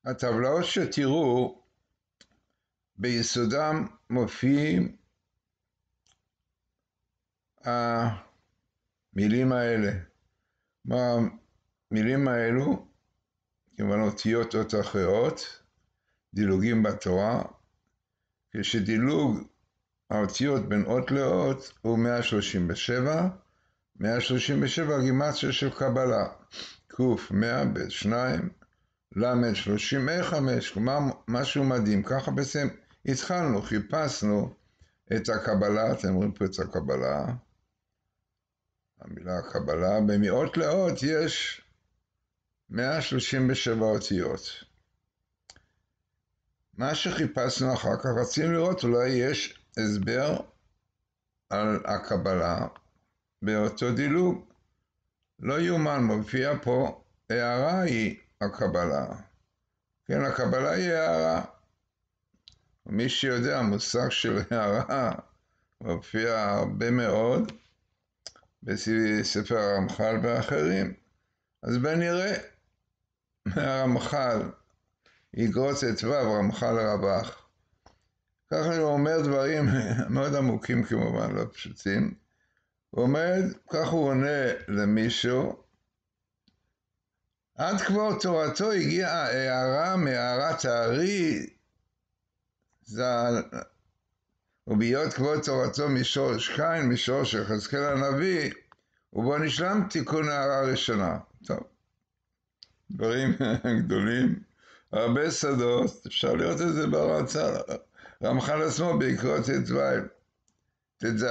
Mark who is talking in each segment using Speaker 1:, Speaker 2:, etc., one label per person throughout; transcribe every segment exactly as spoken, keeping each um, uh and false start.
Speaker 1: הטבלאות שתראו ביסודם מופיעים המילים האלה. מה המילים האלו? כמובן אותיות אות אחרות, דילוגים בתורה, כשדילוג האותיות בין אות לאות הוא מאה שלושים ושבע, מאה שלושים ושבע גימטריה של קבלה, קוף מאה בשניים, למד שלושים חמש, כלומר משהו מדהים. ככה בעצם התחלנו, חיפשנו את הקבלה, אתם רואים פה את הקבלה, המילה הקבלה, במאות לאות יש מאה שלושים ושבע אותיות. מה שחיפשנו אחר כך, רצינו לראות אולי יש הסבר על הקבלה באותו דילוג. לא יאומן, מופיע פה, הערה היא הקבלה. כן, הקבלה היא הערה. מי שיודע, המושג של הערה מופיע הרבה מאוד בספר הרמח"ל ואחרים. אז בנראה, הרמח"ל יגרוץ את ו' רמח"ל רב"ח. ככה הוא אומר דברים מאוד עמוקים כמובן, לא פשוטים. הוא אומר, כך הוא עונה למישהו, עד כבר תורתו הגיעה הערה מהערת הארי, ובהיות כבר תורתו משורש קין, משורש יחזקאל הנביא, ובו נשלם תיקון הערה הראשונה. טוב, דברים גדולים, הרבה שדות, אפשר לראות את זה ברצה, רמח"ל עצמו בעקבות ט"ז.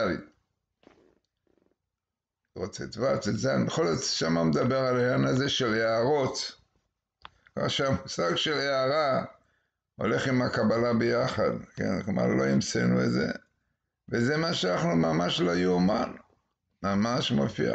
Speaker 1: ט"ו, ט"ז, בכל זאת שם הוא מדבר על העניין הזה של הערות. ככה שהמושג של הערה הולך עם הקבלה ביחד, כן? כלומר לא המצאנו את זה, וזה מה שאנחנו ממש לא יאומן, ממש מופיע.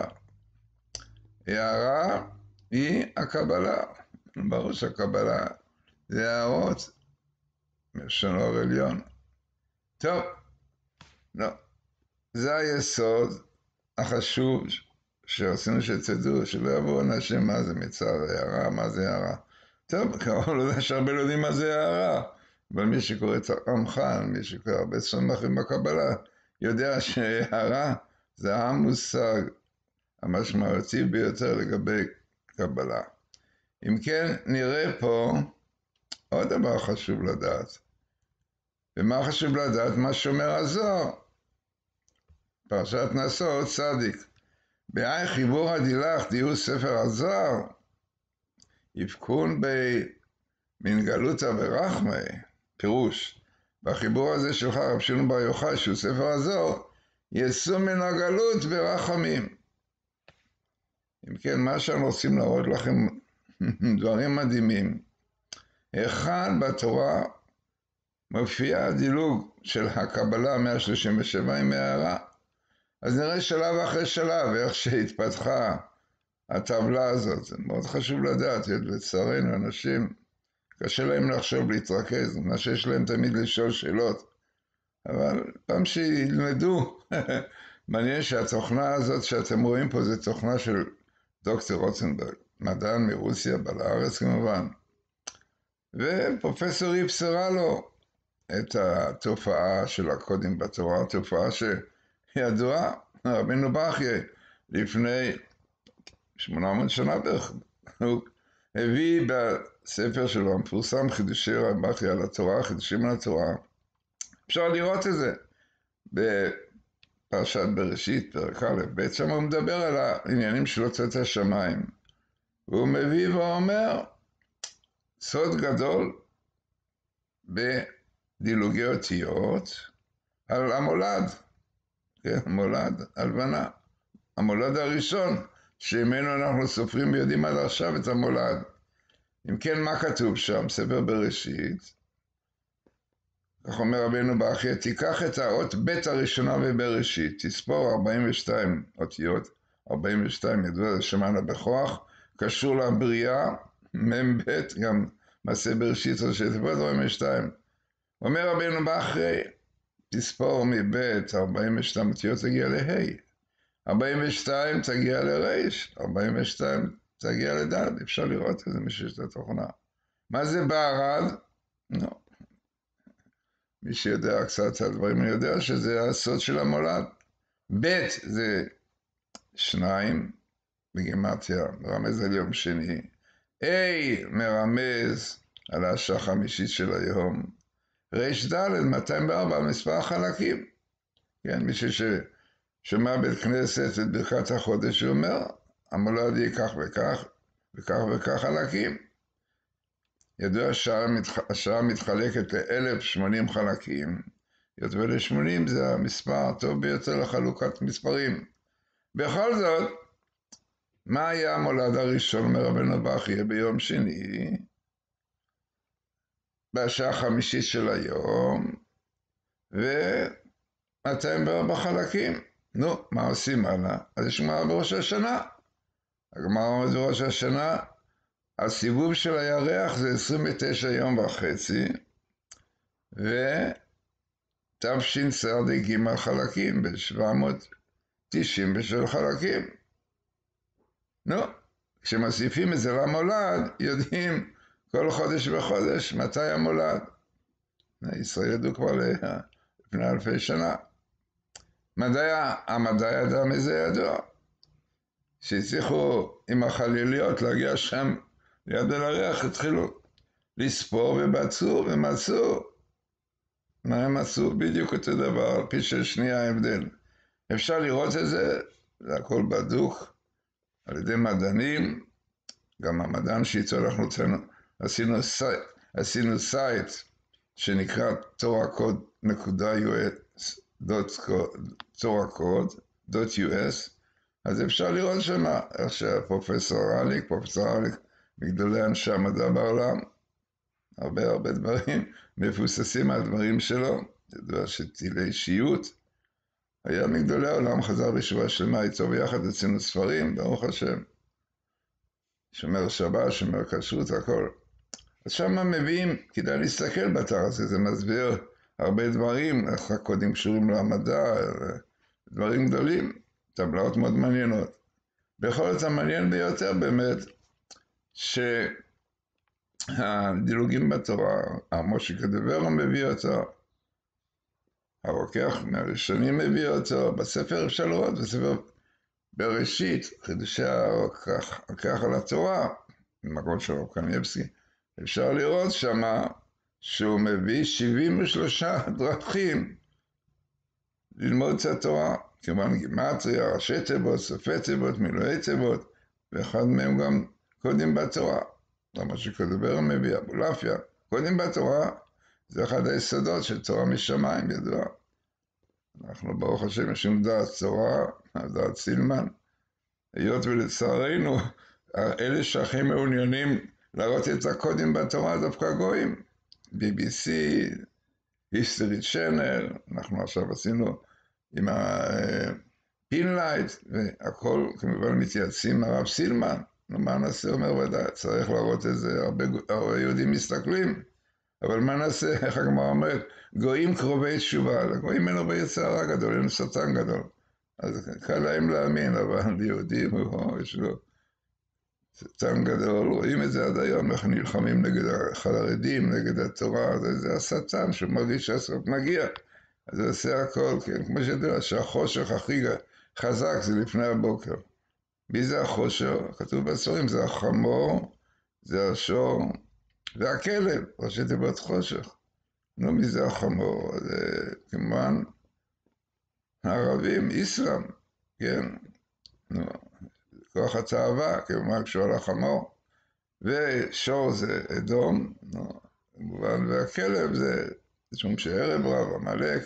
Speaker 1: הערה היא הקבלה, ברור שהקבלה זה הערות, מלשון אור עליון. טוב, לא, זה היסוד החשוב שרצינו שתדעו, שלא יבואו אנשים מה זה מצער הערה, מה זה הערה. טוב, כמובן לא יודע שהרבה לא יודעים מה זה הערה, אבל מי שקורא את הרמח"ל, מי שקורא הרבה ספרים בקבלה, יודע שהערה זה המושג המשמעותי ביותר לגבי קבלה. אם כן, נראה פה עוד דבר חשוב לדעת. ומה חשוב לדעת? מה שאומר הזוהר, פרשת נשוא צדיק. בהאי חיבור הדילך דיו ספר הזוהר, יבכון מן גלותא ורחמי, פירוש. בחיבור הזה שלך רב שמעון בר יוחאי, שהוא ספר הזוהר, יצאו מן הגלות ברחמים. אם כן, מה שאנחנו רוצים להראות לכם דברים מדהימים. אחד בתורה מופיע הדילוג של הקבלה מאה שלושים ושבע עם הערה. אז נראה שלב אחרי שלב, איך שהתפתחה הטבלה הזאת. זה מאוד חשוב לדעת, לצערנו, אנשים, קשה להם לחשוב להתרכז, מה שיש להם תמיד לשאול שאלות. אבל פעם שילמדו, מעניין שהתוכנה הזאת שאתם רואים פה, זה תוכנה של דוקטור רוטנברג, מדען מרוסיה, בלארץ כמובן. ופרופסור היא אפשרה לו את התופעה של הקודים בתורה, תופעה שידועה, רבינו בחייא, לפני שמונה מאות שנה בערך, הוא הביא בספר שלו, המפורסם חידושי רבי בחייא על התורה, חידושים על התורה, אפשר לראות את זה בפרשת בראשית, פרק א', ב', שם הוא מדבר על העניינים של הוצאת השמיים, והוא מביא ואומר, סוד גדול בדילוגי אותיות על המולד, כן, המולד, הלבנה, המולד הראשון, שממנו אנחנו סופרים ויודעים עד עכשיו את המולד. אם כן, מה כתוב שם? ספר בראשית, כך אומר רבינו בחייא, תיקח את האות ב' הראשונה בבראשית, תספור ארבעים ושתיים אותיות, ארבעים ושתיים ידוע, זה שמענו בכוח, קשור לבריאה, מ' ב', גם מעשה בראשית, אז שתספור את ארבעים ושתיים. אומר רבינו בחייא, תספור מבית, ארבעים ושתיים אותיות תגיע לה', ארבעים ושתיים תגיע לר', ארבעים ושתיים תגיע לד', אפשר לראות את זה מי שיש את התוכנה. מה זה בערד? לא. מי שיודע קצת על הדברים, אני יודע שזה הסוד של המולד. ב' זה שניים, בגימטריה, מרמז על יום שני. A מרמז על השעה החמישית של היום. ר' ד' מאתיים וארבע על מספר החלקים. כן, מישהו ששומע בית כנסת את ברכת החודש, הוא אומר, המולד יהיה כך וכך, וכך וכך חלקים. ידוע שהשעה מתחלקת ל-אלף ושמונים חלקים. היות ול-שמונים זה המספר הטוב ביותר לחלוקת מספרים. בכל זאת, מה היה המולד הראשון, אומר רבנו בחייא, ביום שני, בשעה החמישית של היום, ו-מאתיים וארבע חלקים. נו, מה עושים הלאה? אז יש גמרא בראש השנה. הגמרא אומרת בראש השנה, הסיבוב של הירח זה עשרים ותשע יום וחצי, ותשצ"ג חלקים, ב-שבע מאות תשעים ושבע חלקים. נו, כשמוסיפים את זה למולד, יודעים כל חודש וחודש מתי המולד. ישראל ידעו כבר לפני אלפי שנה. מדעי, המדעי ידע מזה ידוע. שהצליחו עם החליליות להגיע שם ליד אל הירח, התחילו לספור ובצעו ומצאו. מה הם מצאו? בדיוק אותו דבר, על פי של שנייה ההבדל. אפשר לראות את זה, זה הכל בדוק, על ידי מדענים, גם המדען שאיתו אנחנו עשינו, עשינו סייט שנקרא torakod.us, אז אפשר לראות שם איך שהפרופסור אליק, פרופסור אליק, מגדולי אנשי המדע בעולם, הרבה הרבה דברים מבוססים על דברים שלו, ידוע שטילי אישיות, היה מגדולי העולם, חזר בשבוע שלמה איתו ביחד, עשינו ספרים, ברוך השם, שומר שבת, שומר כשרות, הכל. אז שם מביאים, כדאי להסתכל באתר הזה, זה מסביר הרבה דברים, איך הקודים קשורים למדע, דברים גדולים, טבלאות מאוד מעניינות. בכל זאת המעניין ביותר באמת, שהדילוגים בתורה, המושיק הדברו מביא אותו, הרוקח מהראשונים מביא אותו, בספר אפשר לראות, בספר בראשית, חידושי הרוקח, הרוקח על התורה, במקום של הרב קניבסקי, אפשר לראות שמה שהוא מביא שבעים ושלושה דרכים ללמוד את התורה, כמובן גימטריה, ראשי תיבות, סופי תיבות, מילואי תיבות, ואחד מהם גם קודים בתורה, זה מה שכדבר מביא, אבולעפיה, קודים בתורה, זה אחד היסודות של תורה משמיים, ידוע. אנחנו ברוך השם יש לנו דעת תורה, דעת סילמן, היות ולצערנו, אלה שהכי מעוניינים להראות את הקודים בתורה דווקא גויים, בי בי סי, היסטרי צ'אנל, אנחנו עכשיו עשינו עם הפינלייט, והכל כמובן מתייעצים הרב סילמן, מה נעשה? אומר ודאי, צריך להראות את זה, הרבה, הרבה יהודים מסתכלים, אבל מה נעשה? איך הגמרא אומרת? גויים קרובי תשובה, לגויים אין הרבה יצרה גדול, אין שטן גדול, אז קל להם להאמין, אבל ליהודים הוא, יש לו שטן גדול, רואים את זה עד היום, איך נלחמים נגד החרדים, נגד התורה, זה, זה השטן שמרגיש שהסוף מגיע, אז זה עושה הכל, כן, כמו שידוע, שהחושך הכי חזק זה לפני הבוקר. מי זה החושך? כתוב בספרים, זה החמור, זה השור, והכלב, ראשי תיבות חושך. נו, מי זה החמור? זה כמובן הערבים, איסלאם, כן, נו, כוח התאווה, כמובן כשהוא על החמור, ושור זה אדום, נו, כמובן, והכלב זה משום שערב רב, עמלק.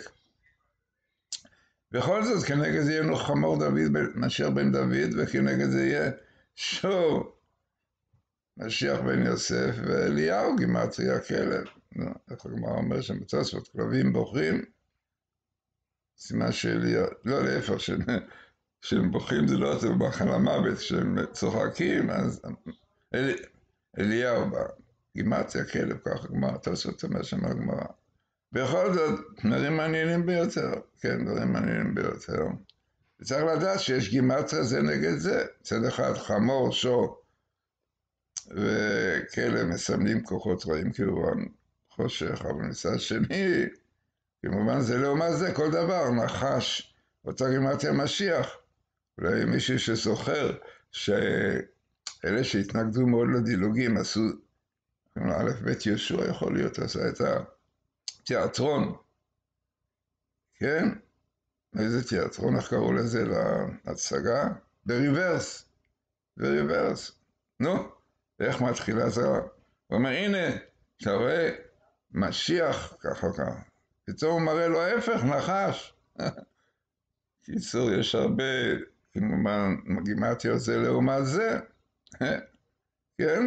Speaker 1: בכל זאת, כנגד זה יהיה לו חמור דוד, משיח בן דוד, וכנגד זה יהיה שור, משיח בן יוסף, ואליהו גימטריה הכלב. נו, איך הגמרא אומר שם בתוספות, כלבים בוכים, סימן שאליהו, לא להפך, כשהם בוכים זה לא טוב, באכל המוות, כשהם צוחקים, אז אל, אליהו בא, גימטריה הכלב, ככה הגמרא, תוספות אומר שם הגמרא. בכל זאת, דברים מעניינים ביותר, כן, דברים מעניינים ביותר. וצריך לדעת שיש גימטריה זה נגד זה, צד אחד חמור, שור, וכאלה מסמלים כוחות רעים כמובן חושך, אבל מצד שני, כמובן זה לעומת זה כל דבר, נחש, אותה גימטריה משיח. אולי מישהו שזוכר שאלה שהתנגדו מאוד לדילוגים עשו, א' בית ישוע יכול להיות, עשה את התיאטרון, כן? איזה תיאטרון, איך קראו לזה להצגה? בריברס, בריברס. נו, איך מתחילה זה? הוא אומר, הנה, אתה רואה, משיח, ככה ככה. פתאום הוא מראה לו ההפך, נחש. קיצור, יש הרבה, כמובן, גימטריות זה לעומת זה. כן?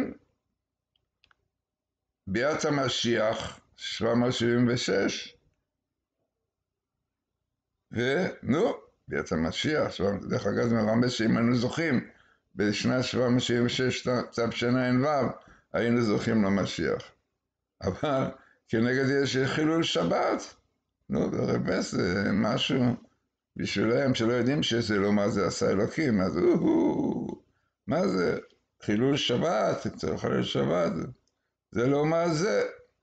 Speaker 1: ביאת המשיח, שבע מאות שבעים ושש. ונו, ביאת המשיח, דרך אגב זה מרמז שאם היינו זוכים בשנת שבע מאות שבעים ושש תשע"ו, היינו זוכים למשיח. אבל כנגד יש חילול שבת, נו, ברבס זה משהו בשבילם שלא יודעים שזה לא מה זה עשה אלוקים, אז אוהו, מה זה? חילול שבת, צריך לחלל שבת, זה לא מה זה.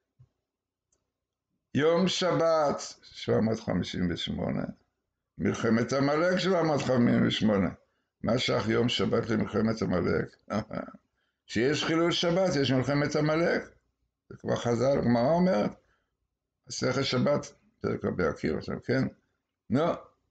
Speaker 1: יום שבת, שבע מאות חמישים ושמונה, מלחמת עמלק שבע מאות חמישים ושמונה, מה שייך יום שבת למלחמת עמלק? שיש חילול שבת, יש מלחמת עמלק, זה כבר חז"ל, הגמרא אומרת, מסכת שבת, פרק רבי עקיבא, כן? נו,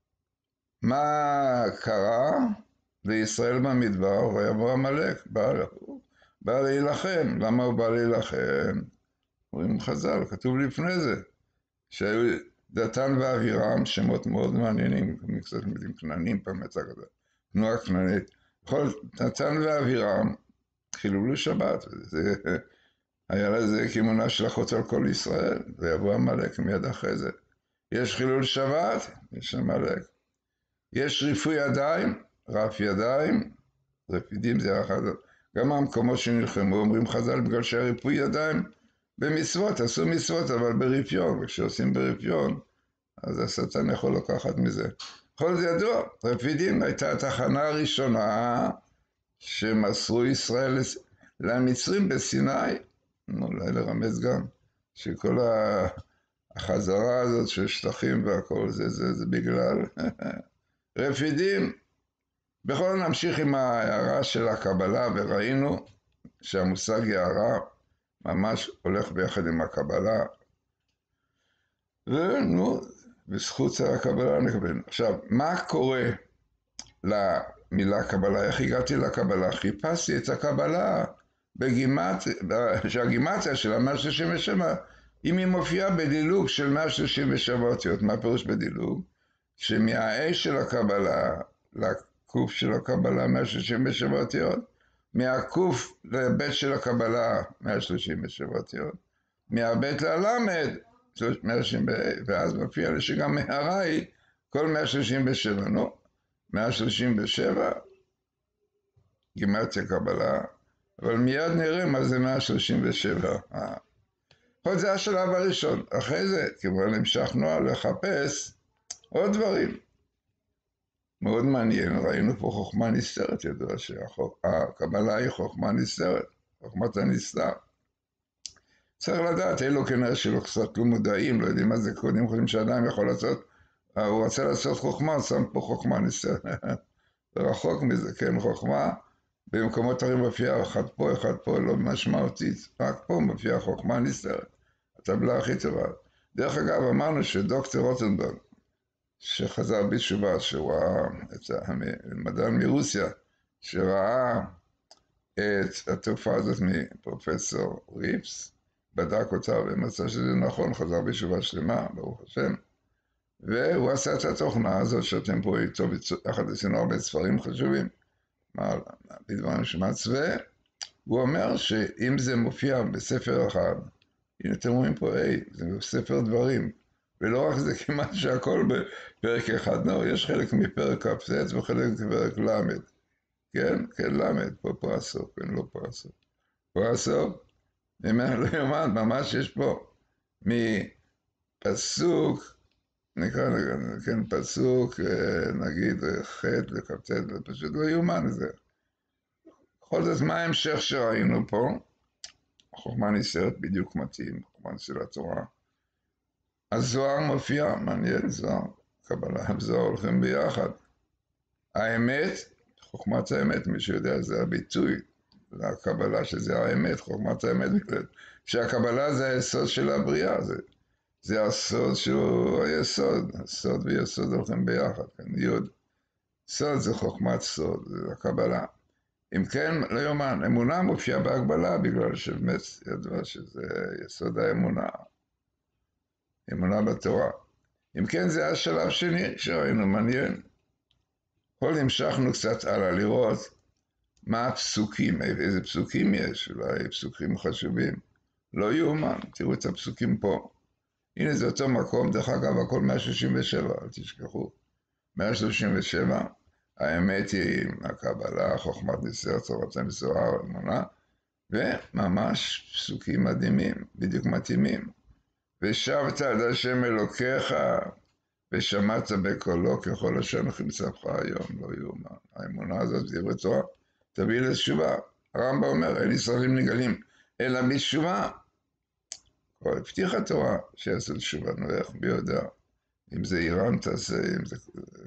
Speaker 1: מה קרה לישראל במדבר? ויבוא עמלק, בא, בא להילחם. למה הוא בא להילחם? אומרים חז"ל, כתוב לפני זה, שהיו דתן ואבירם, שמות מאוד מעניינים, קצת מילים כנענים פעם יצא כזה, תנועה כנענית. בכל דתן ואבירם חיללו שבת, וזה, היה לזה כימונה של אחות על כל ישראל, ויבוא עמלק מיד אחרי זה. יש חילול שבת, יש עמלק. יש ריפוי ידיים, רף ידיים, רפידים זה אחד, גם המקומות שנלחמו, אומרים חז"ל, בגלל שהריפוי ידיים במצוות, עשו מצוות, אבל ברפיון, וכשעושים ברפיון, אז השטן יכול לקחת מזה. כל זה ידוע, רפידים הייתה התחנה הראשונה שמסרו ישראל למצרים בסיני, אולי לרמז גם, שכל החזרה הזאת של שטחים והכל זה, זה, זה בגלל רפידים. בכל נמשיך עם ההערה של הקבלה, וראינו שהמושג הערה ממש הולך ביחד עם הקבלה, ונו, בזכות הקבלה נקבל. עכשיו, מה קורה למילה קבלה? איך הגעתי לקבלה? חיפשתי את הקבלה בגימט, שהגימטיה של מאה שלושים ושבע, אם היא מופיעה בדילוג של מאה שלושים ושבע אותיות, מה פירוש בדילוג? שמהאש של הקבלה לקוף של הקבלה מאה שלושים ושבע אותיות, מהקוף לבית של הקבלה מאה שלושים ושבע אותיות, מהבית ללמד מאה שלושים ושבע, ואז מופיע לי שגם מהרה היא כל מאה שלושים ושבע, נו, מאה שלושים ושבע גימטריה קבלה, אבל מיד נראה מה זה מאה שלושים ושבע. עוד זה השלב הראשון. אחרי זה, כמובן המשכנו לחפש עוד דברים. מאוד מעניין, ראינו פה חוכמה נסתרת, ידוע שהקבלה היא חוכמה נסתרת, חוכמת הנסתר. צריך לדעת, אלו כנראה שלא קצת לא מודעים, לא יודעים מה זה קודם, חושבים שאדם יכול לעשות, הוא רוצה לעשות חוכמה, שם פה חוכמה נסתרת. זה רחוק מזה, כן, חוכמה, במקומות אחרים מופיע אחד פה, אחד פה, לא משמעותית, רק פה מופיע חוכמה נסתרת, הטבלה הכי טובה. דרך אגב, אמרנו שדוקטור רוטנברג, שחזר בתשובה, שהוא ראה את המדען מרוסיה, שראה את התופעה הזאת מפרופסור ריפס, בדק אותה ומצא שזה נכון, חזר בתשובה שלמה, ברוך השם, והוא עשה את התוכנה הזאת שאתם פה איתו, יחד עשינו הרבה ספרים חשובים, בדברים שמצווה, הוא אומר שאם זה מופיע בספר אחד, הנה אתם רואים פה, היי, זה בספר דברים, ולא רק זה, כמעט שהכל בפרק אחד, לא, יש חלק מפרק כ"ט וחלק מפרק למד, כן, כן, למד, פה פה הסוף, כן, לא פה הסוף, פה הסוף, לא יאמן, ממש יש פה מפסוק, נקרא, כן, פסוק, נגיד, ח' לכ"ט, פשוט לא יאמן זה, בכל זאת, מה ההמשך שראינו פה? החוכמה נסתרת בדיוק מתאים, חוכמה נסתרת התורה. הזוהר מופיע, מעניין, זוהר, קבלה, הזוהר הולכים ביחד. האמת, חוכמת האמת, מי שיודע, זה הביטוי לקבלה שזה האמת, חוכמת האמת, שהקבלה זה היסוד של הבריאה, זה, זה הסוד שהוא היסוד, הסוד ויסוד הולכים ביחד, כן, יוד. סוד זה חוכמת סוד, זה הקבלה. אם כן, לא יאומן, אמונה מופיעה בהגבלה, בגלל שבאמת ידוע שזה יסוד האמונה, אמונה בתורה. אם כן, זה השלב שני שראינו, מעניין. כל המשכנו קצת הלאה לראות מה הפסוקים, איזה פסוקים יש, אולי פסוקים חשובים. לא יאומן, תראו את הפסוקים פה. הנה זה אותו מקום, דרך אגב, הכל מאה שלושים ושבע, אל תשכחו. מאה שלושים ושבע, האמת היא הקבלה, חוכמת נסתרת, תורת המסוהר, אמונה, וממש פסוקים מדהימים, בדיוק מתאימים. ושבת עד השם אלוקיך, ושמעת בקולו ככל אשר נחמצך היום, לא יאומן. האמונה הזאת, דברי תורה, תביא לתשובה. הרמב"ם אומר, אין ישראלים נגלים, אלא בתשובה. כבר הבטיח התורה שיעשו תשובה, נו איך, מי יודע. אם זה איראן תעשה, אם זה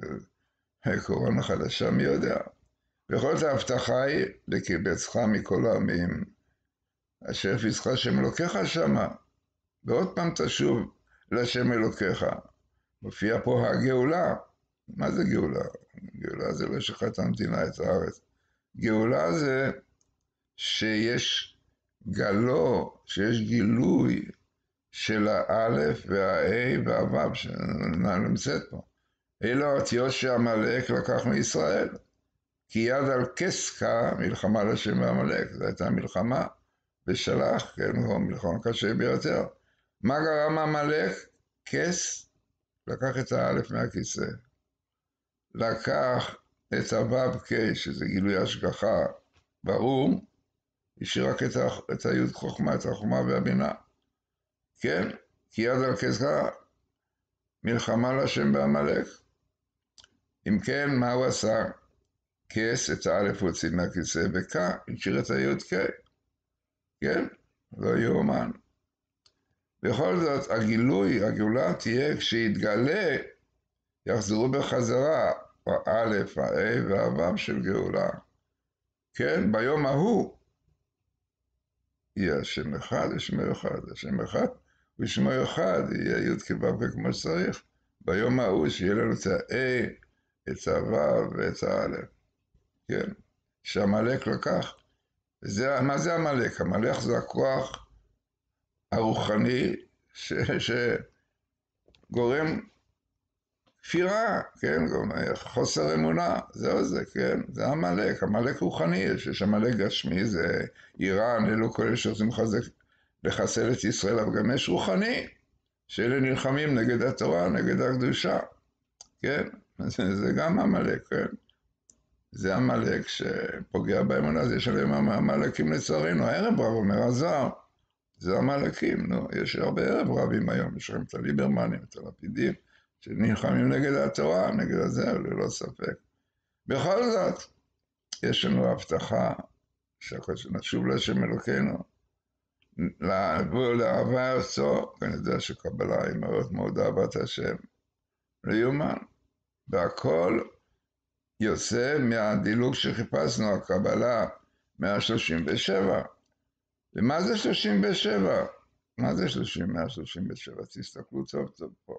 Speaker 1: קורונה חדשה, מי יודע. בכל זאת ההבטחה היא, לקבצך מכל העמים, אשר הפצך השם אלוקיך שמה, ועוד פעם תשוב לשם אלוקיך. מופיע פה הגאולה. מה זה גאולה? גאולה זה לא שחט המדינה את הארץ. גאולה זה שיש גלו, שיש גילוי של האלף והאי והוו שנמצאת פה. אלו האותיות שהמלאק לקח מישראל. כי יד על כסקה, מלחמה לשם והמלאק. זו הייתה מלחמה ושלח, כן, הוא מלחמה קשה ביותר. מה גרם המלאק? כס, לקח את האלף מהכיסא. לקח את הוו קי, שזה גילוי השגחה, ברור, השאיר רק את, ה, את היוד חוכמה, את החוכמה והבינה. כן, כי יד על כסקה, מלחמה לשם והמלאק. אם כן, מה הוא עשה? כס, את האלף הוא הוציא מהכיסא, וקה, השאיר את היוד קי. כן, לא יאומן. בכל זאת, הגילוי, הגאולה תהיה כשיתגלה, יחזרו בחזרה, האלף, האי והוו של גאולה. כן, ביום ההוא, יהיה השם אחד ושמו אחד, השם אחד ושמו אחד, יהיה י' כו' כמו שצריך, ביום ההוא שיהיה לנו את האי, את הוו ואת האלף. כן, שהמלאק לקח. זה, מה זה המלאק? המלאק זה הכוח הרוחני ש, שגורם כפירה, כן, חוסר אמונה, זהו זה, כן, זה המלאק, המלאק רוחני, יש המלאק גשמי, זה איראן, אלו כל אלה שרוצים לחסל את ישראל, אבל גם יש רוחני, שאלה נלחמים נגד התורה, נגד הקדושה, כן, זה, זה גם המלאק, כן, זה המלאק שפוגע באמונה, אז יש עליהם המלאקים לצערנו, הערב רב אומר הזוהר, זה המלאקים, נו, יש הרבה ערב רבים היום, יש להם את הליברמנים, את הלפידים, שנלחמים נגד התורה, נגד הזהו, ללא ספק. בכל זאת, יש לנו הבטחה, שנשוב להשם אלוקינו, לבוא לאהבה ארצו, ואני יודע שקבלה היא מאוד מאוד אהבת השם, ליומן, והכל יוצא מהדילוג שחיפשנו, הקבלה מאה שלושים ושבע. ומה זה שלושים ושבע? מה זה שלושים, מאה שלושים ושבע? תסתכלו טוב טוב פה.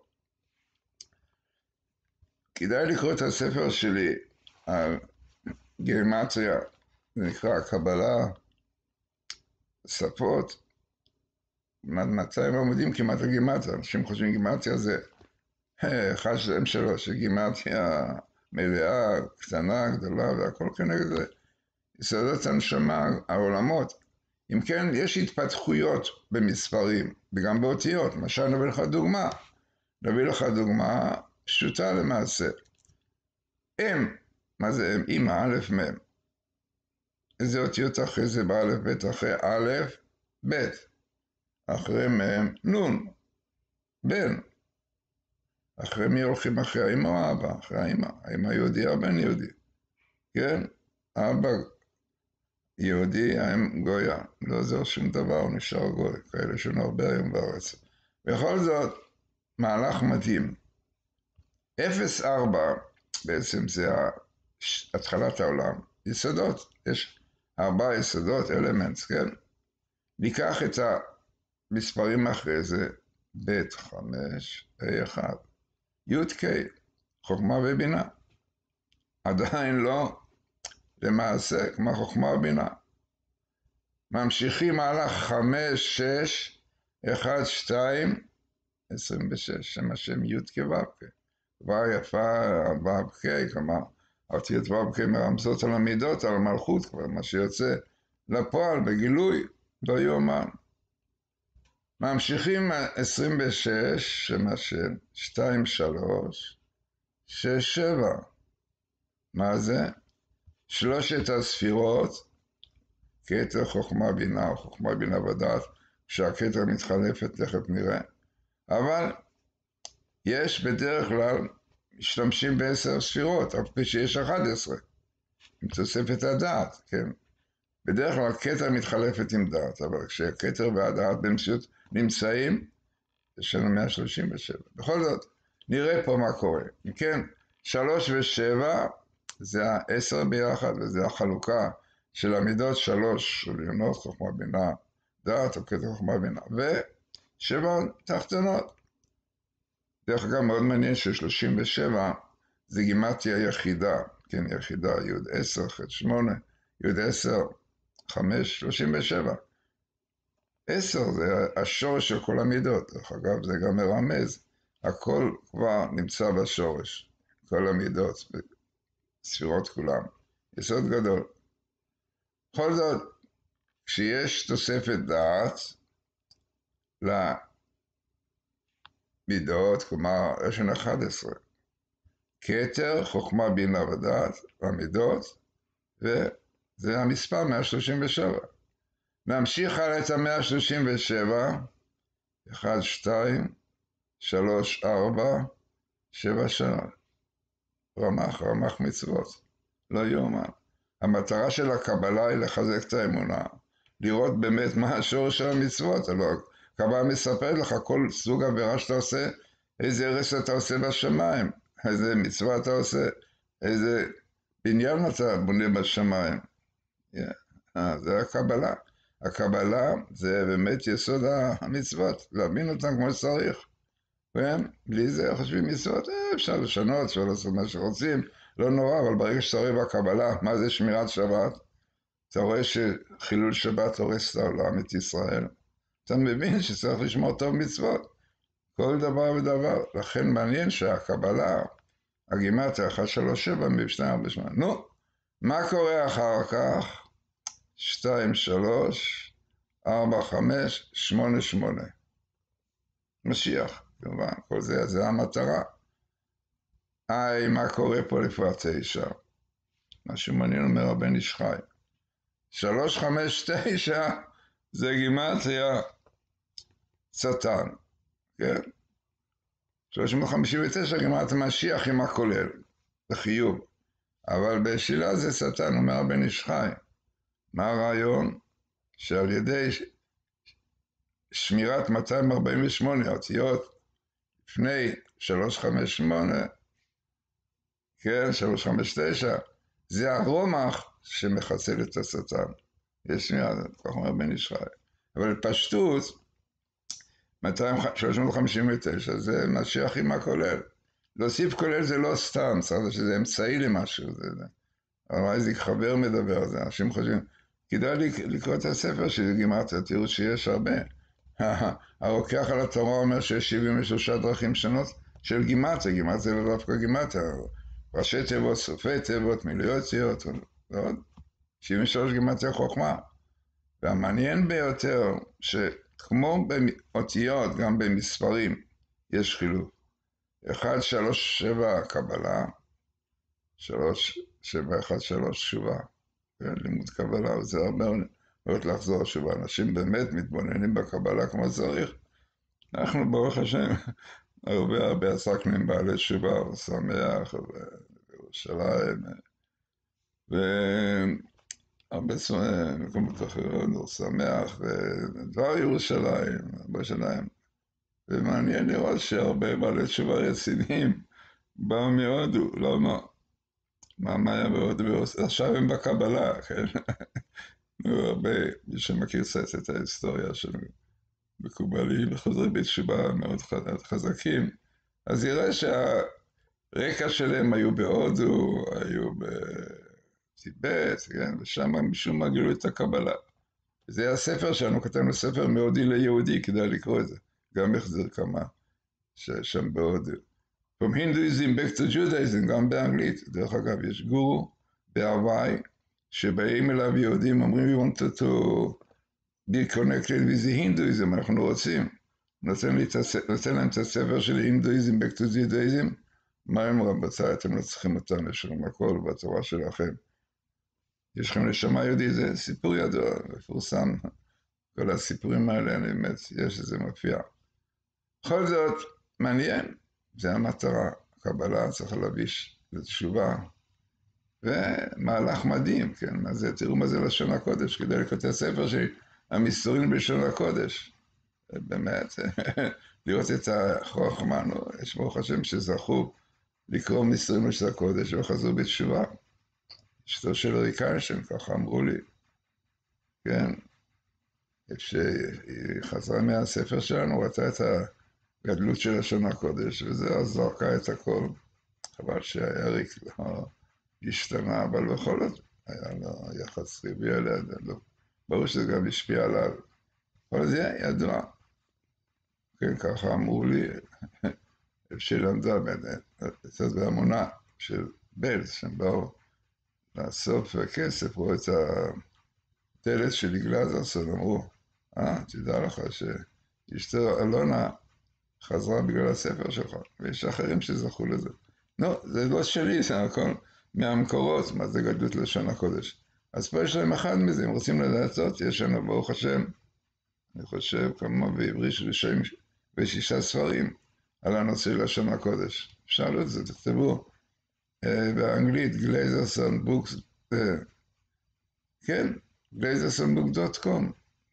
Speaker 1: כדאי לקרוא את הספר שלי על גימטריה, זה נקרא קבלה, שפות, מאתיים עמודים כמעט הגימטריה, אנשים חושבים גימטריה זה אחד, שתיים, שלוש, גימטריה מלאה, קטנה, גדולה והכל כנגד זה, יסודות הנשמה, העולמות. אם כן, יש התפתחויות במספרים, וגם באותיות, למשל נביא לך דוגמה, נביא לך דוגמה פשוטה למעשה. אם, מה זה אם? אמא, א', מ'. איזה אותיות אחרי זה באלף, ב', אחרי א', ב', אחרי מ', נ', בן. אחרי מי הולכים? אחרי האמא או האבא? אחרי האמא. האמא יהודי, הבן יהודי. כן? האבא, יהודי, האם גויה, לא עוזר שום דבר, הוא נשאר גוי, כאלה שיש הרבה היום בארץ. בכל זאת, מהלך מדהים. אפס ארבע בעצם זה התחלת העולם. יסודות, יש ארבעה יסודות, אלמנטס, כן? ניקח את המספרים אחרי זה, ב' חמש, ה' אחד, י' ק', חוכמה ובינה. עדיין לא למעשה כמו חוכמה ובינה. ממשיכים מהלך חמש, שש, אחד, שתיים, עשרים ושש, שם השם י' כ' ו' כ'. כבר יפה, ו' כ', כלומר, האותיות ו' כ' מרמזות על המידות, על המלכות, כבר מה שיוצא לפועל, בגילוי, לא יאומן. ממשיכים עשרים ושש, שם השם, שתיים, שלוש, שש, שבע. מה זה? שלושת הספירות, כתר חוכמה בינה או חוכמה בינה ודעת, כשהכתר מתחלפת, תכף נראה. אבל יש בדרך כלל, משתמשים בעשר ספירות, אף פי שיש אחת עשרה, עם תוספת הדעת, כן? בדרך כלל הכתר מתחלפת עם דעת, אבל כשהכתר והדעת במציאות נמצאים, יש לנו מאה שלושים ושבע. בכל זאת, נראה פה מה קורה. כן, שלוש ושבע, זה העשר ביחד, וזה החלוקה של המידות שלוש, עליונות, חוכמה בינה, דעת, או כתר חוכמה בינה, ושבע תחתונות. דרך אגב, מאוד מעניין ש-שלושים ושבע זה גימטריה יחידה, כן, יחידה, י' עשר, ח' שמונה, י' עשר, חמש, שלושים ושבע. עשר זה השורש של כל המידות, דרך אגב, זה גם מרמז, הכל כבר נמצא בשורש, כל המידות, ספירות כולם, יסוד גדול. בכל זאת, כשיש תוספת דעת למידות, כלומר, יש לנו אחת עשרה, כתר, חוכמה, בינה ודעת, המידות, וזה המספר מאה שלושים ושבע. נמשיך על את ה-מאה שלושים ושבע, אחת, שתיים, שלוש, ארבע, שבע, שלוש. רמח, רמח מצוות, לא יאומן. המטרה של הקבלה היא לחזק את האמונה, לראות באמת מה השורש של המצוות. הלוא הקבלה מספרת לך כל סוג עבירה שאתה עושה, איזה הרס אתה עושה בשמיים, איזה מצווה אתה עושה, איזה בניין אתה בונה בשמיים. Yeah. זה הקבלה. הקבלה זה באמת יסוד המצוות, להבין אותם כמו שצריך. בלי זה חושבים מצוות, אפשר לשנות, אפשר לעשות מה שרוצים, לא נורא, אבל ברגע שאתה רואה בקבלה, מה זה שמירת שבת, אתה רואה שחילול שבת הורס את העולם, את ישראל, אתה מבין שצריך לשמור טוב מצוות, כל דבר ודבר, לכן מעניין שהקבלה, הגימטריה אחת שלוש שבע, מבשתיים ארבע שמונה, נו, מה קורה אחר כך? שתיים שלוש, ארבע חמש, שמונה שמונה, משיח. כמובן, כל זה, זה המטרה. היי, מה קורה פה לפרט תשע? משהו מעניין אומר הבן איש חי. שלוש, חמש, תשע, זה גימטריה שטן, כן? שלוש מאות חמישים ותשע גימטריה משיח עם הכולל, זה חיוב. אבל בשאלה זה שטן, אומר הבן איש חי. מה הרעיון? שעל ידי שמירת מאתיים ארבעים ושמונה אותיות, לפני שלוש חמש שמונה, כן, שלוש חמש תשע, זה הרומח שמחסל את השטן. יש שנייה, זה כך אומר בן איש חי. אבל פשטות, שלוש מאות חמישים ותשע, זה משיח עם הכולל. להוסיף כולל זה לא סתם, צריך שזה אמצעי למשהו. זה, זה. אבל איזה חבר מדבר על זה, אנשים חושבים, כדאי לקרוא את הספר של גימטריה, תראו שיש הרבה. הרוקח על התורה אומר שיש שבעים ושלוש דרכים שונות של גימטריה, גימטריה זה לא דווקא גימטריה, ראשי תיבות, סופי תיבות, מילוי אותיות, ועוד, שבעים ושלוש גימטריה חוכמה. והמעניין ביותר, שכמו באותיות, גם במספרים, יש חילוף. אחד, שלוש, שבע, קבלה, שלוש, שבע, אחד, שלוש, תשובה. לימוד קבלה, וזה הרבה מאוד לחזור תשובה. אנשים באמת מתבוננים בקבלה כמו צריך. אנחנו ברוך השם, הרבה הרבה עסקנו עם בעלי תשובה, ושמח, וירושלים. הרבה מקומות אחרים, אור שמח, דבר ירושלים, בירושלים. ומעניין לראות שהרבה בעלי תשובה רציניים באו מהודו, למה? מה, מה היה בהודו? עכשיו הם בקבלה, כן? הרבה, מי שמכיר קצת את ההיסטוריה של מקובלים וחוזרים בתשובה מאוד חזקים, אז יראה שהרקע שלהם היו בהודו, היו בטיבט, כן? ושם משום מה גילו את הקבלה. זה הספר שלנו, כתבנו ספר מהודי ליהודי, כדאי לקרוא את זה, גם החזיר כמה שם בהודו. From Hinduism back to Judaism, גם באנגלית, דרך אגב, יש גורו בהוואי, שבאים אליו יהודים, אומרים, we wanted to be connected with the Hinduism, אנחנו רוצים. נותן, לי, נותן להם את הספר של Hinduism back to Judaism, מה הם רבצה, אתם לא צריכים אותם, יש לכם הכל בתורה שלכם. יש לכם נשמה יהודית, זה סיפור ידוע, מפורסם, כל הסיפורים האלה, אני באמת, יש איזה מופיע. בכל זאת, מעניין, זה המטרה, קבלה צריך להביש לתשובה, ומהלך מדהים, כן, מה זה, תראו מה זה לשון הקודש, כדי לקרוא את הספר שלי, המסתורים בלשון הקודש, באמת, לראות את החוכמה, יש ברוך השם שזכו לקרוא מסתורים בלשון הקודש, וחזרו בתשובה, אשתו של אריק איינשטיין, ככה אמרו לי, כן, כשהיא חזרה מהספר שלנו, ראתה את הגדלות של לשון הקודש, וזה אז זרקה את הכל, חבל שאריק לא השתנה, אבל בכל זאת היה לו יחס חיובי עליה, לא. ברור שזה גם השפיע עליו, אבל זה ידוע, כן, ככה אמרו לי, שלמדה קצת באמונה של בלס, שהם באו לאסוף כסף, רואה את הטלת של גלזרסון, אמרו, אה, תדע לך שאשתו אלונה חזרה בגלל הספר שלך, ויש אחרים שזכו לזה. לא, זה לא שלי, זה הכל מהמקורות, מה זה גדלות לשון הקודש. אז פה יש להם אחד מזה, אם רוצים לדעתות, יש לנו ברוך השם, אני חושב כמה בעברי שלושים ושישה ספרים על הנושא לשון הקודש. אפשר לראות את זה, תכתבו באנגלית, גלייזרסון בוקס, כן, גלייזרסון בוק דוט קום,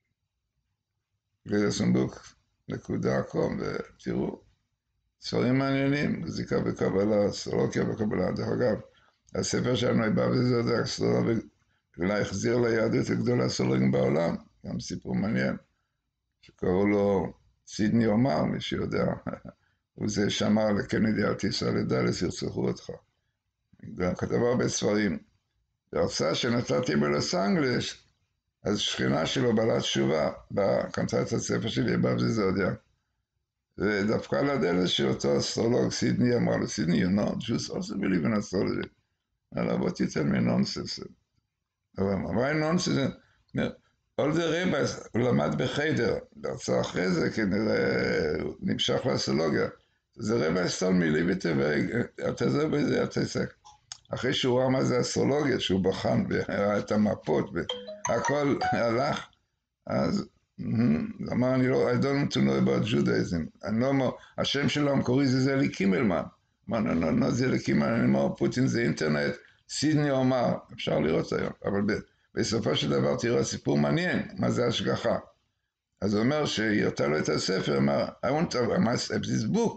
Speaker 1: גלייזרסון בוק נקודה קום, ותראו, ספרים מעניינים, מוזיקה וקבלה, אסטרולוגיה וקבלה, דרך אגב, הספר שלנו הבא וזה, זה אסטרולוגיה, להחזיר ליהדות הגדולה אסטרולוגים בעולם, גם סיפור מעניין, שקראו לו סידני אומר, מי שיודע, הוא זה שאמר לקנדי אל תיסע לדלס, ירצחו אותך. גם כתב הרבה ספרים. בהרצאה שנתתי בלוס אנגלס, אז שכנה שלו בעלת תשובה, קנתה את הספר שלי, הבא וזודיה, ודווקא לדלת שאותו אסטרולוג סידני אמר לו, סידני, you know, Jews also believe in astrology. אלא בוא תיתן me nonsense. אבל מה nonsense? all the rabbis, הוא למד בחיידר, בהרצאה אחרי זה כנראה הוא נמשך לאסטרולוגיה. זה רבי סתול מליביטה, ואתה זה בזה, אתה עסק. אחרי שהוא ראה מה זה אסטרולוגיה, שהוא בחן וראה את המפות, והכל הלך, אז אמר, אני לא, I don't want to know about Judaism. אני לא אומר, השם שלו המקורי זה זה אלי קימלמן. אמר, לא, לא, לא, זה אלי קימלמן, אני אומר, put in the internet, סידני אומר, אפשר לראות היום, אבל בסופו של דבר תראה סיפור מעניין, מה זה השגחה. אז הוא אומר שהיא הרתה לו את הספר, אמר, I want to, I must have this book.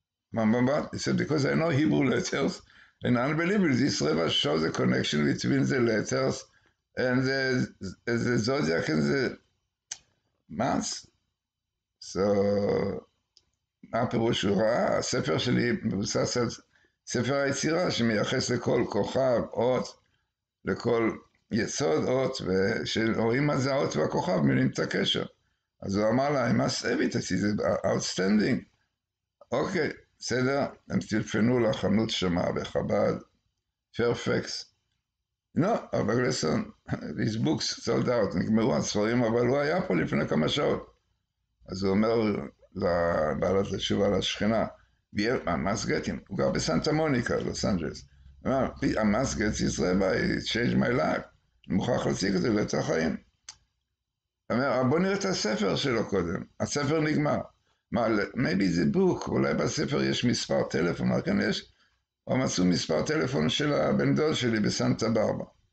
Speaker 1: He said, because I know Hebrew letters, and unbelievably, this river shows the connection between the letters and the, the zodiac and the mass. So, מה הפירוש הוא ראה? הספר שלי מבוסס על ספר היצירה, שמייחס לכל כוכב, אות, לכל יסוד אות, ושרואים מה זה האות והכוכב, מילים את הקשר. אז הוא אמר לה, I must have it, זה outstanding. אוקיי. בסדר, הם טלפנו לחנות שמה בחב"ד, פרפקס. לא, אבל לסון, these books sold out, נגמרו הספרים, אבל הוא היה פה לפני כמה שעות. אז הוא אומר לבעלת התשובה לשכנה, I must get him, הוא גר בסנטה מוניקה, לוס אנג'לס. הוא אומר, I must get this rabbi, it changed my life. אני מוכרח להציג את זה לבית החיים. הוא אומר, בוא נראה את הספר שלו קודם, הספר נגמר. מה, maybe זה בוק, אולי בספר יש מספר טלפון, מה כאן יש? או מצאו מספר טלפון של הבן דוד שלי בסנטה ברבה.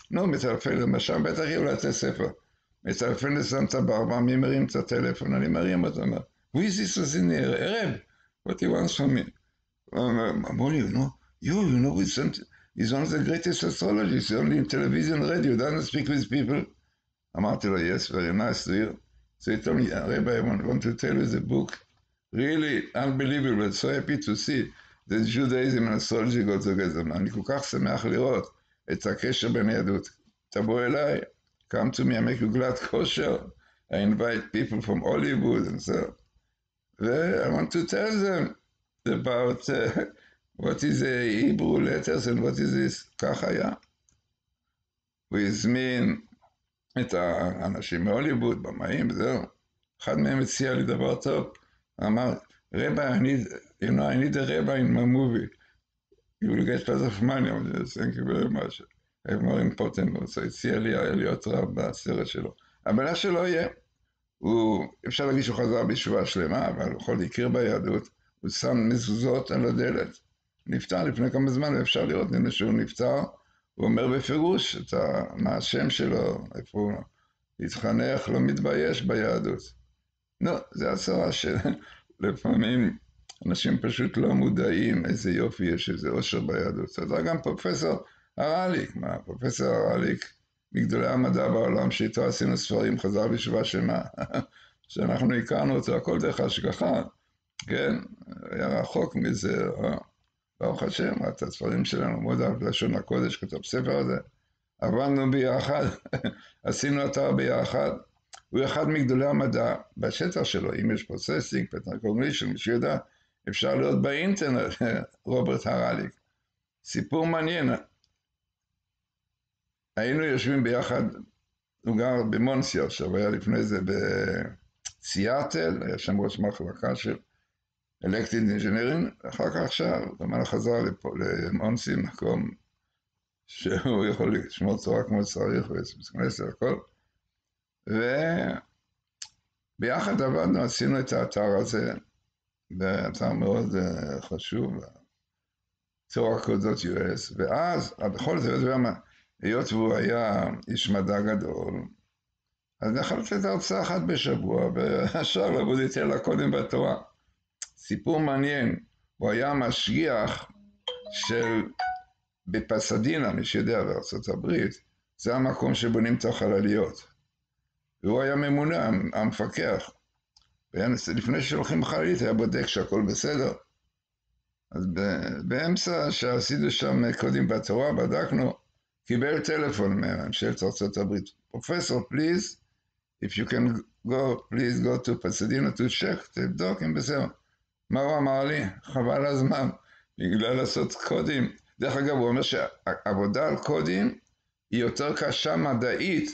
Speaker 1: נו, מטלפן, למשל, בטח יהיו לבתי ספר. מטלפן לסנטה ברבה, מי מרים את הטלפון? אני מרים אותו, אומר, who is this was in here? ערב, what he wants from me? אמרו לי, no, you, you know, he's one of the greatest astrologists, he's only in television radio, doesn't speak with people. אמרתי לו, yes, very nice to hear. So he told me, Rabbi, I want to tell you the book, really unbelievable, so happy to see that Judaism and astrology go together. אני כל כך שמח לראות את הקשר בין היהדות. תבוא אליי, come to me, I make you glad kosher, I invite people from Hollywood and so. I want to tell them about uh, what is the Hebrew letters and what is this, כך היה. הוא הזמין את האנשים מהוליווד, במאים, וזהו. אחד מהם הציע לי דבר טוב, אמר, Rabbi, I need, you know, I need a rabbi in my movie. You will get lots of money. I said, thank you very much. I have more important. So הציע לי להיות רב בסרט שלו. הבעיה שלו יהיה, הוא, אפשר להגיד שהוא חזר בישובה שלמה, אבל הוא יכול להכיר ביהדות, הוא שם מזוזות על הדלת. נפטר לפני כמה זמן, ואפשר לראות הנה שהוא נפטר, הוא אומר בפירוש את ה, מה השם שלו, איפה הוא התחנך, לא מתבייש ביהדות. לא, זה הצורה שלפעמים אנשים פשוט לא מודעים איזה יופי יש, איזה עושר ביהדות. אז גם פרופסור הרליק, מה, פרופסור הרליק, מגדולי המדע בעולם שאיתו עשינו ספרים, חזר בישובה שלמה, שאנחנו הכרנו אותו, הכל דרך השגחה, כן, היה רחוק מזה, ברוך השם, את הספרים שלנו, מאוד אהב לשון הקודש, כתוב ספר הזה, עבדנו ביחד, עשינו אתר ביחד, הוא אחד מגדולי המדע בשטח שלו, אם יש פרוססינג, פטר קוגנישן, מי שיודע, אפשר להיות באינטרנט, רוברט הרליק. סיפור מעניין, היינו יושבים ביחד, הוא גר במונסי עכשיו, היה לפני זה בסיאטל, היה שם ראש מחלקה של אלקטריק אינג'ינירינג, אחר כך עכשיו, במהלך חזר לפה, למונסי, מקום שהוא יכול לשמור תורה כמו שצריך, ולהיכנס לכל. וביחד עבדנו, עשינו את האתר הזה, באתר מאוד חשוב, תורה קודות יו אס, ואז, בכל זאת, היות והוא היה איש מדע גדול, אז יכולתי את הרצאה אחת בשבוע, והשאר לעבוד איתי על הקודם בתורה. סיפור מעניין, הוא היה משגיח של בפסדינה, מי שיודע, בארצות הברית, זה המקום שבונים את החלליות. והוא היה ממונה, המפקח. לפני שהולכים חללית, היה בודק שהכל בסדר. אז באמצע שעשינו שם קודים בתורה, בדקנו, קיבל טלפון מממשלת ארצות הברית. פרופסור, please, if you can go, please go to פסדינה to check, תבדוק אם בסדר. מה הוא אמר לי? חבל הזמן, בגלל לעשות קודים. דרך אגב, הוא אומר שהעבודה על קודים היא יותר קשה מדעית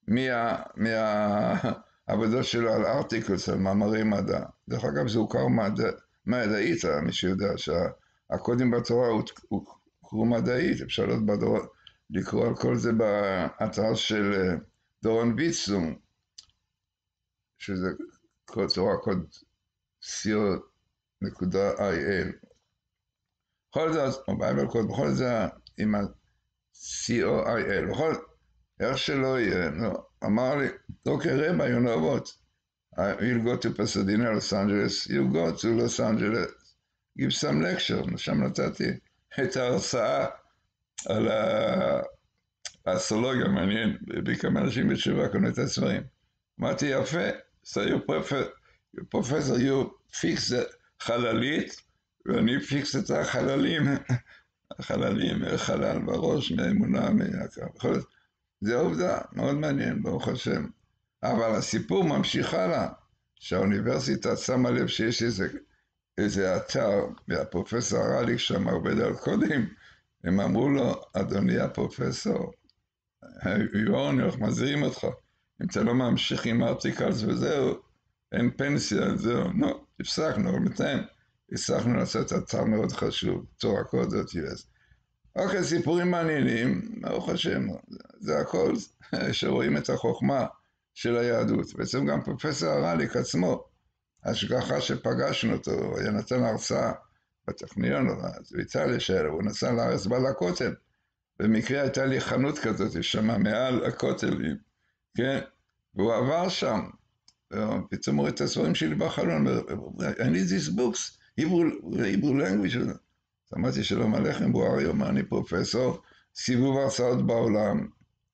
Speaker 1: מהעבודה שלו על ארטיקלס, על מאמרי מדע. דרך אגב, זה הוכר מדע, מדעית, מי שיודע שהקודים בתורה הוכרו מדעית, אפשר להיות בדור, לקרוא על כל זה באתר של דורון ויצום, שזה תורה קוד סי או נקודה איי אל. בכל זאת, או בייבל קוד, בכל זאת עם ה-סי או איי אל, בכל איך שלא יהיה, לא, אמר לי, אוקיי, רבי, you know what, you'll go to Pasadena, Los Angeles, you go to Los Angeles, give some lecture, שם נתתי את ההרצאה על האסטרולוגיה, מעניין, בכמה אנשים בתשובה קנו את הספרים. אמרתי, יפה, so you professor, you fix the חללית, ואני פיקס את החללים, החללים, חלל בראש, מהאמונה, מהקרב. זה עובדה, מאוד מעניין, ברוך השם. אבל הסיפור ממשיך הלאה, שהאוניברסיטה שמה לב שיש איזה, איזה אתר, והפרופסור הרליק שם עובד על קודים, הם אמרו לו, אדוני הפרופסור, יורון, אנחנו מזהים אותך, אם אתה לא ממשיך עם ארטיקלס וזהו, אין פנסיה, זהו, לא, הפסקנו, אבל מתאים, הצלחנו לעשות אתר מאוד חשוב, תורה קודות יו אס. אוקיי, סיפורים מעניינים, ברוך השם, זה הכל שרואים את החוכמה של היהדות. בעצם גם פרופסור הרליק עצמו, השגחה שפגשנו אותו, הוא היה נתן הרצאה בטכניון, באיטליה שלו, הוא נסע לארץ, בא לכותל, במקרה הייתה לי חנות כזאת, שם מעל הכותל, כן? והוא עבר שם, פתאום רואה את הספרים שלי בחלון, I need these books, Hebrew, Hebrew language. אמרתי שלום עליכם, בוארי, אומר, אני פרופסור, סיבוב הרצאות בעולם,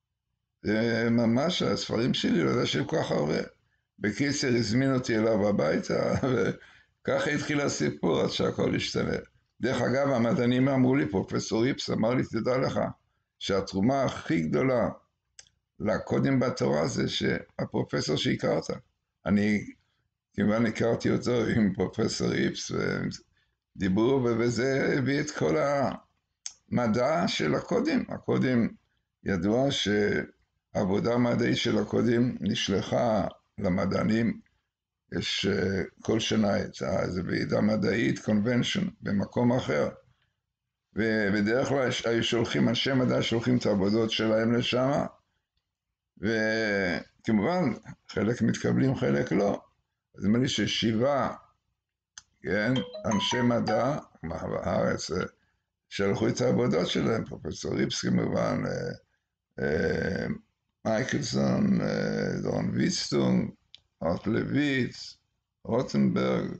Speaker 1: ממש הספרים שלי, לא יודע שהם כל כך הרבה. בקיצר, הזמין אותי אליו הביתה, וככה התחיל הסיפור, עד שהכל השתנה. דרך אגב, המדענים אמרו לי, פרופסור ריפס אמר לי, תדע לך, שהתרומה הכי גדולה לקודים בתורה זה שהפרופסור שהכרת. אני כמובן הכרתי אותו עם פרופסור ריפס, ודיברו, וזה הביא את כל המדע של הקודים. הקודים ידוע שעבודה מדעית של הקודים נשלחה למדענים, יש כל שנה איזו ועידה מדעית, קונבנשן, במקום אחר, ובדרך כלל היו שולחים, אנשי מדע שולחים את העבודות שלהם לשם, וכמובן חלק מתקבלים, חלק לא. אז נדמה לי ששבעה, כן, אנשי מדע בארץ שלחו את העבודות שלהם, פרופסור ריפס כמובן, מייקלסון, דורון ויצטונג, ארט לויץ, רוטנברג,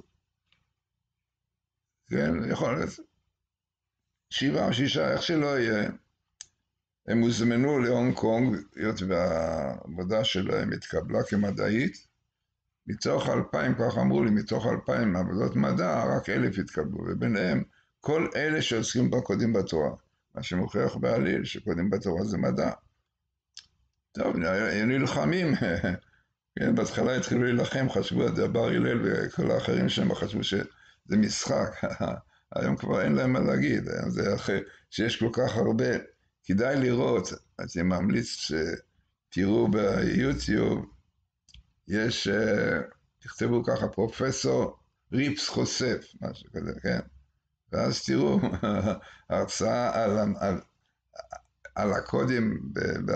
Speaker 1: כן, יכול להיות, שבעה או שישה, איך שלא יהיה, הם הוזמנו להונג קונג, היות והעבודה שלהם התקבלה כמדעית, מתוך אלפיים, כך אמרו לי, מתוך אלפיים עבודות מדע, רק אלף התקבלו, וביניהם כל אלה שעוסקים בקודים בתורה, מה שמוכיח בעליל, שקודים בתורה זה מדע. טוב, היו נלחמים, כן, בהתחלה התחילו להילחם, חשבו על דבר הלל וכל האחרים שם חשבו שזה משחק, היום כבר אין להם מה להגיד, זה אחרי שיש כל כך הרבה, כדאי לראות, אני ממליץ שתראו ביוטיוב, יש, תכתבו ככה, פרופסור ריפס חושף, משהו כזה, כן, ואז תראו הרצאה על, על, על הקודים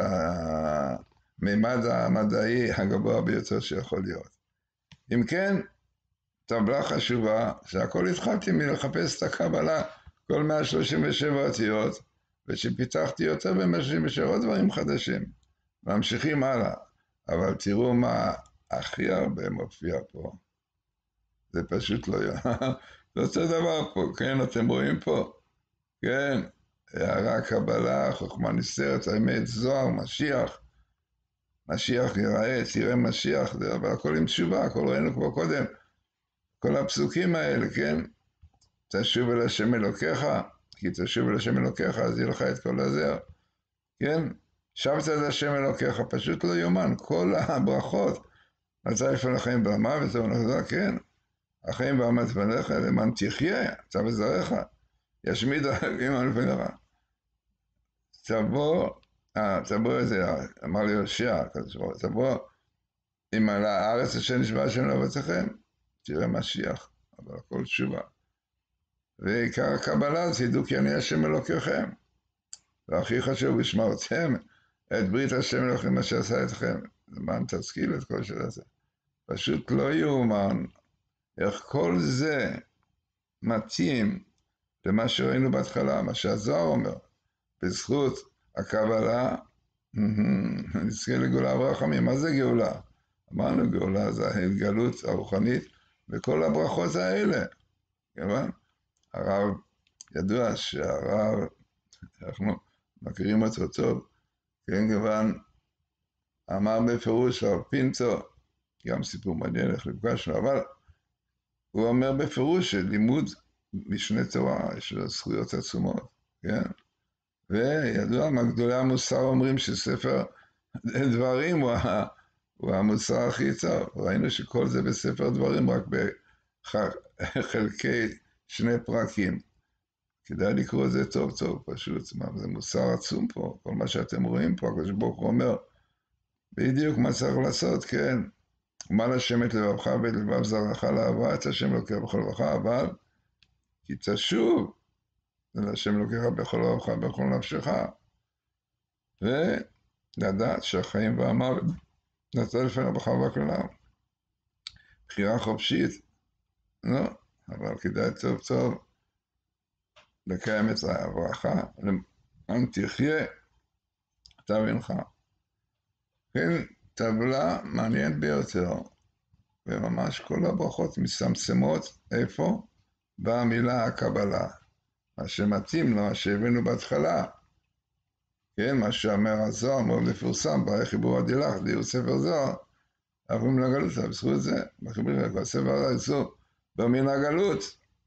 Speaker 1: במימד המדעי הגבוה ביותר שיכול להיות. אם כן, טבלה חשובה, שהכל התחלתי מלחפש את הקבלה, כל מאה שלושים ושבע אותיות, ושפיתחתי יותר ב-מאה שלושים ושבע דברים חדשים, ממשיכים הלאה, אבל תראו מה הכי הרבה מופיע פה, זה פשוט לא יהיה, זה אותו דבר פה, כן, אתם רואים פה, כן, הערה, קבלה, חוכמה נסתרת, האמת, זוהר, משיח, משיח יראה, תראה משיח, זה, אבל הכל עם תשובה, הכל ראינו כבר קודם, כל הפסוקים האלה, כן, תשוב אל השם אלוקיך, כי תשוב אל השם אלוקיך, אז יהיה לך את כל הזר, כן, שבת אל השם אלוקיך, פשוט לא יומן, כל הברכות, אתה לפני החיים והמוות, כן, החיים והמוות לפניך, למען תחיה, אתה וזרעך, ישמיד הגויים לפניך. תבוא, אה, תבוא איזה, אמר לי יושע, תבוא, אם על הארץ אשר נשבע השם לאבותיכם, תראה משיח, אבל הכל תשובה. ועיקר הקבלה, תדעו כי אני השם אלוקיכם. והכי חשוב, ושמרתם את ברית השם אלוהיכם אשר עשה אתכם. למען תשכיל את כל שזה. פשוט לא יאומן איך כל זה מתאים למה שראינו בהתחלה, מה שהזוהר אומר, בזכות הקבלה, נזכה לגאולה ורחמים. מה זה גאולה? אמרנו גאולה זה ההתגלות הרוחנית וכל הברכות האלה. כמובן, הרב, ידוע שהרב, אנחנו מכירים אותו טוב, כן כמובן, אמר בפירוש הרב פינטו, גם סיפור מעניין איך לפגשנו, אבל הוא אומר בפירוש שלימוד משנה תורה, יש לו זכויות עצומות, כן? וידוע, מגדולי המוסר אומרים שספר דברים הוא, הוא המוסר הכי טוב. ראינו שכל זה בספר דברים, רק בחלקי שני פרקים. כדאי לקרוא את זה טוב טוב, פשוט. מה, זה מוסר עצום פה, כל מה שאתם רואים פה, הקדוש ברוך הוא אומר, בדיוק מה צריך לעשות, כן? ומה לשם את לבבך ואת לבב זרעך לאהבה את השם אלוקיך בכל לבבך, אבל כי תשוב אל השם אלוקיך בכל לבבך ובכל נפשך, ולדעת שהחיים והמוות נתן לפני רבך ובכללם. בחירה חופשית, לא, אבל כדאי טוב טוב לקיים את הברכה, אל תחיה, תבנך. כן, טבלה מעניינת ביותר, וממש כל הברכות מסמסמות איפה? במילה הקבלה. מה שמתאים לו, מה שהבאנו בהתחלה. כן, מה שאומר הזוהר מאוד מפורסם, ברי חיבור הדילך, דיור ספר זוהר, אנחנו מן הגלות, בזכות זה, בחיבור הספר הזה, במן הגלות.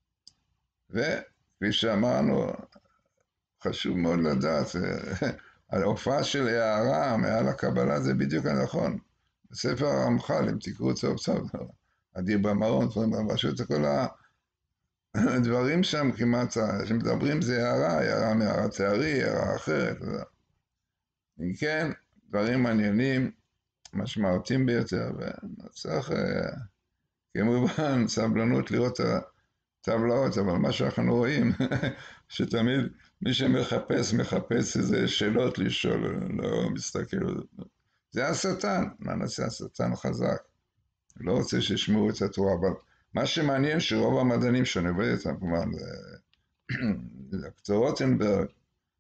Speaker 1: וכפי שאמרנו, חשוב מאוד לדעת, ההופעה של הערה מעל הקבלה זה בדיוק הנכון. בספר הרמח"ל, אם תקראו טוב טוב, אדיר במרון, פשוט כל הדברים שם כמעט, שמדברים זה הערה, הערה מהערת תארי, הערה אחרת. אם כן, דברים מעניינים, משמעותיים ביותר, וצריך כמובן סבלנות לראות את הטבלאות, אבל מה שאנחנו רואים, שתמיד מי שמחפש, מחפש איזה שאלות לשאול, לא מסתכל. זה השטן, מה נעשה? השטן חזק. לא רוצה שישמעו את התורה, אבל מה שמעניין שרוב המדענים שאני עובד איתם, כמובן, זה דוקטור רוטנברג,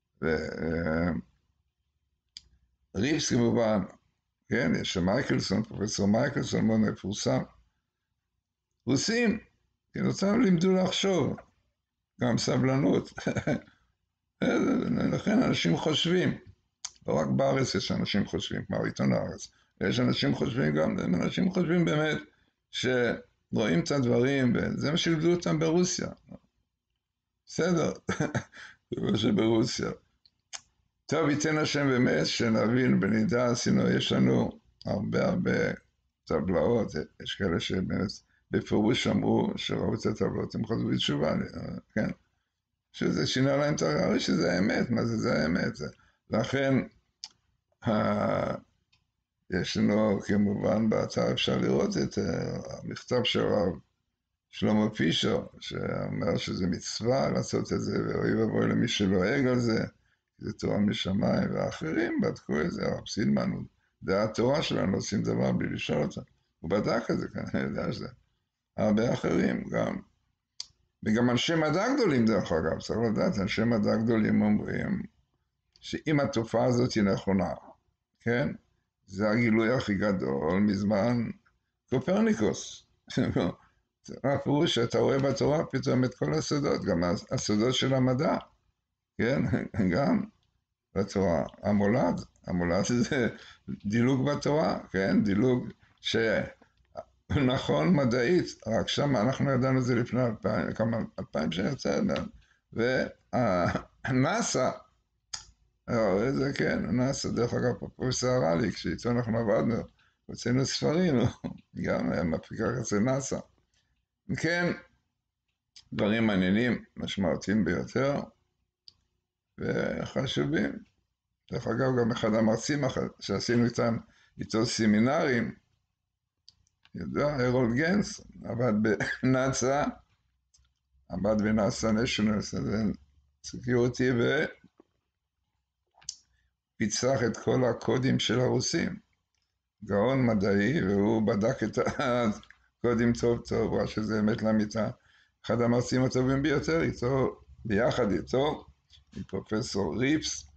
Speaker 1: וריבס כמובן, כן, יש שם מייקלסון, פרופסור מייקלסון, מאוד מפורסם, רוסים, כן, אותם לימדו לחשוב, גם סבלנות, לכן אנשים חושבים, לא רק בארץ יש אנשים חושבים, כמו עיתון הארץ, יש אנשים חושבים גם, אנשים חושבים באמת שרואים את הדברים, וזה מה שלימדו אותם ברוסיה. בסדר, זה מה שברוסיה. טוב, ייתן השם באמת שנבין ונדע, עשינו, יש לנו הרבה הרבה טבלאות, יש כאלה שבאמת בפירוש אמרו שראו את הטבלאות, הם חזרו בתשובה, כן? שזה שינה להם את הראש, שזה האמת, מה זה, זה האמת. לכן, יש לנו כמובן באתר אפשר לראות את המכתב של הרב שלמה פישר, שאומר שזה מצווה לעשות את זה, ואוי ואבוי למי שלועג על זה, זה תורה משמיים, ואחרים בדקו את זה, הרב סילמן, זה התורה שלנו, עושים דבר בלי לשאול אותה. הוא בדק את זה, אני יודע שזה. הרבה אחרים גם, וגם אנשי מדע גדולים דרך אגב, צריך לדעת, אנשי מדע גדולים אומרים, שאם התופעה הזאת היא נכונה, כן? זה הגילוי הכי גדול מזמן קופרניקוס. הפירוש שאתה רואה בתורה פתאום את כל הסודות, גם הסודות של המדע, כן? גם בתורה. המולד, המולד זה דילוג בתורה, כן? דילוג שנכון מדעית, רק שם אנחנו ידענו את זה לפני אלפיים, כמה אלפיים שנה צעד, והנאסא, זה כן, נאסא, דרך אגב, פרופסור הרלי, כשאיתו אנחנו עבדנו, הוצאנו ספרים, גם מפיקה כזה נאסא. כן, דברים מעניינים, משמעותיים ביותר, וחשובים. דרך אגב, גם אחד המרצים שעשינו איתם, איתו סמינרים, ידוע, הרולד גנץ, עבד בנאסא, עבד בנאסא national security, ו... פיצח את כל הקודים של הרוסים, גאון מדעי, והוא בדק את הקודים טוב טוב, ראה שזה אמת לאמיתה, אחד המרצים הטובים ביותר, איתו, ביחד איתו, עם פרופסור ריבס,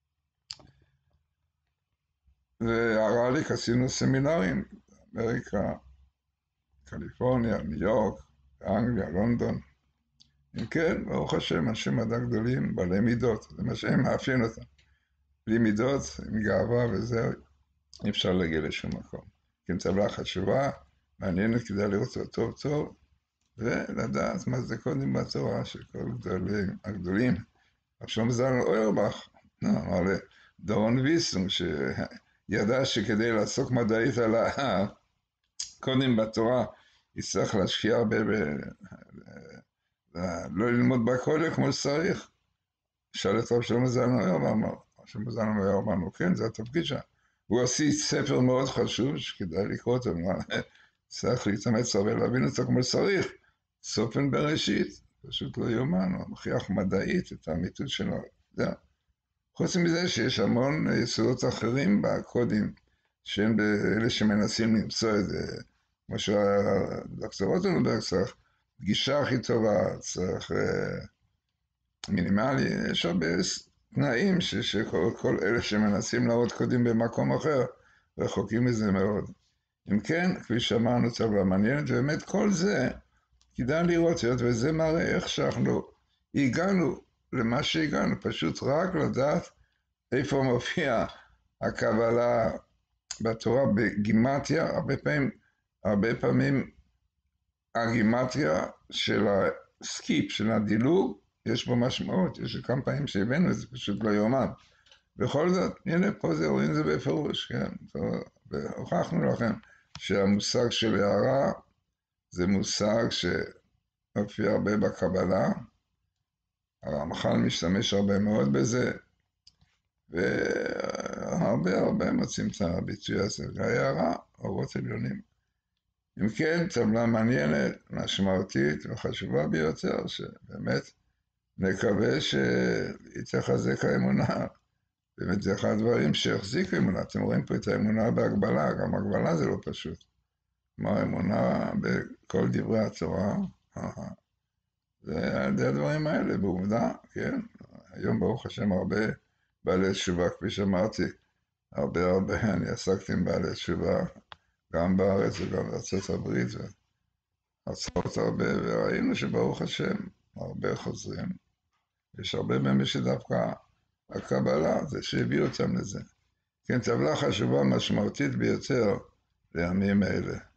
Speaker 1: והרליק עשינו סמינרים, אמריקה, קליפורניה, ניו יורק, אנגליה, לונדון, אם כן, ברוך השם, אנשי מדע גדולים, בעלי מידות, זה מה שהם מאפיין אותם. בלי מידות, עם גאווה וזהו, אי אפשר להגיע לשום מקום. כי טבלה חשובה, מעניינת כדי לראות אותה טוב טוב, ולדעת מה זה קודם בתורה של כל גדולים, הגדולים. עכשיו מזל אוירבך, אמר לדורון ויסום, שידע שכדי לעסוק מדעית על הקודם בתורה, יצטרך להשקיע הרבה, ב... לא ללמוד בכולל כמו שצריך. שאל את רב שלמה זלמן אוירבך, אמר, שלמה זלמן אוירבך אמרנו, כן, זה התפקיד שם. הוא עשי ספר מאוד חשוב, שכדאי לקרוא אותו, צריך להתאמץ הרבה להבין אותו כמו שצריך. סופן בראשית, פשוט לא יאומן, הוא מכריח מדעית את האמיתות שלו. זה. חוץ מזה שיש המון יסודות אחרים בקודים, שהם אלה שמנסים למצוא את זה, כמו שהדוקטור רוטנברג צריך, פגישה הכי טובה, צריך מינימלי, יש הרבה תנאים ש, שכל כל אלה שמנסים להראות קודים במקום אחר, רחוקים מזה מאוד. אם כן, כפי שאמרנו, טבלה מעניינת, ובאמת כל זה כדאי לראות, וזה מראה איך שאנחנו הגענו למה שהגענו, פשוט רק לדעת איפה מופיע הקבלה בתורה בגימטריה, הרבה פעמים, הרבה פעמים הגימטריה של הסקיפ, של הדילוג, יש בו משמעות, יש כמה פעמים שהבאנו את זה, פשוט לא יאומן. בכל זאת, הנה פה זה, רואים את זה בפירוש, כן? והוכחנו לכם שהמושג של הערה זה מושג שמופיע הרבה בקבלה, הרמח"ל משתמש הרבה מאוד בזה, והרבה הרבה מוצאים את הביטוי הזה, והערה, אורות עליונים. אם כן, טבלה מעניינת, משמעותית וחשובה ביותר, שבאמת נקווה שהיא תחזק האמונה. באמת זה אחד הדברים שהחזיק האמונה. אתם רואים פה את האמונה בהגבלה, גם הגבלה זה לא פשוט. כלומר, אמונה בכל דברי התורה, זה על ידי הדברים האלה, בעובדה, כן? היום ברוך השם הרבה בעלי תשובה, כפי שאמרתי, הרבה הרבה, אני עסקתי עם בעלי תשובה, גם בארץ וגם בארצות הברית, והרצאות הרבה, וראינו שברוך השם, הרבה חוזרים. יש הרבה מהם שדווקא הקבלה, זה שהביא אותם לזה. כן, טבלה חשובה משמעותית ביותר לימים האלה.